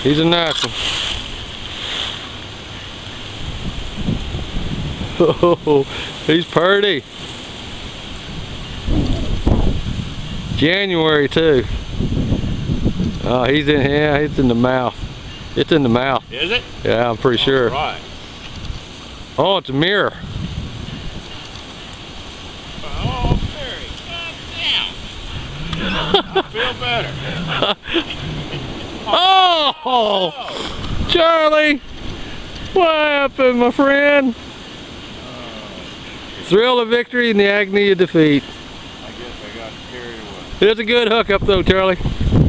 He's a nice one. Oh, he's pretty. January too. Oh, he's in. Yeah, it's in the mouth. It's in the mouth. Is it? Yeah, I'm pretty sure. Right. Oh, it's a mirror. Oh, Barry, goddamn. I feel better. Oh, Charlie, what happened, my friend? Thrill of victory and the agony of defeat. I guess I got carried away. It's a good hookup though, Charlie.